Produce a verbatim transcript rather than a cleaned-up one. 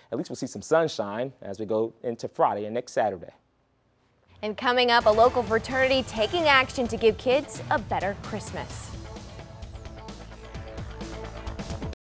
at least we'll see some sunshine as we go into Friday and next Saturday. And coming up, a local fraternity taking action to give kids a better Christmas.